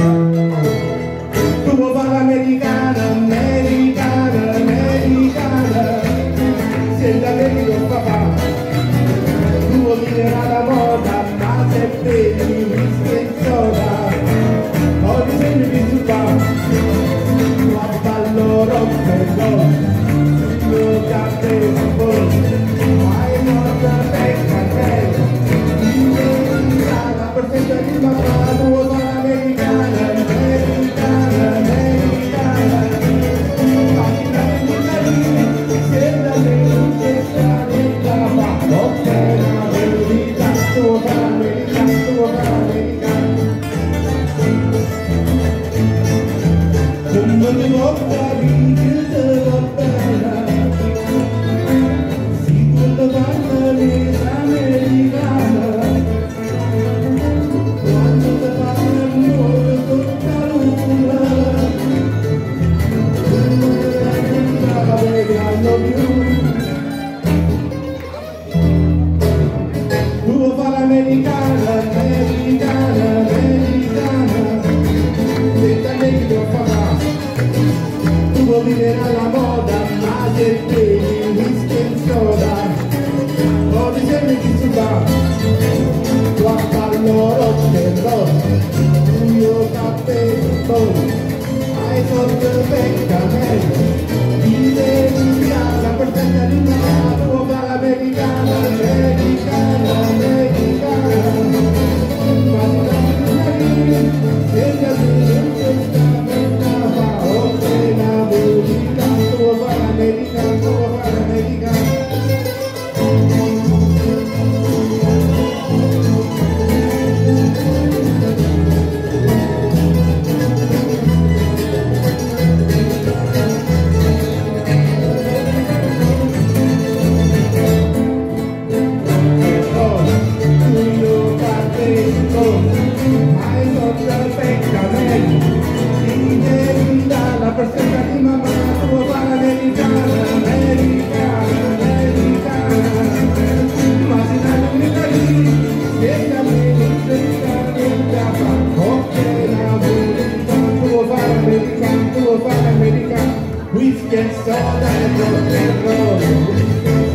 Tu vuoi fare americana, americana, americana, senza vedi con papà. Tu vuoi vivere alla moda, ma se bevi whisky e soda, ho bisogno di stupare. Ballo rock and roll, io caffè sabore, hai morta becca bella, la perfetta di mamma, tu vuoi fare americana, americana, americana, facila di sienta che sta nella mamma, ok, la verità, tu vuoi fare americana, tu vuoi fare americana. Non ti porta che te va bene, si tu te parli americana, quando te parli amore tutta l'una, non te la baby, I love you. Tu vuoi fare americana, americana, americana, senza lei non fa male. Tu vuoi vivere alla moda, ma se bevi whisky e soda, ho bisogno di stupare. Tu a ballo rock and roll, io caffè sabore, hai sotto becca bella, ti devi la perfetta di una, tu vuoi fare americana, americana, americana, ma si dà di senza di questa bella fa, ok, la verità, tu vuoi fare americana, tu vuoi fare americana. La persona di mamma, tu vuoi fare americana, americana, americana, ma se non mi dai, senza me, senza fa, ok, la verità, tu vuoi fare americana, tu vuoi fare americana, whisky e soda e rock and roll.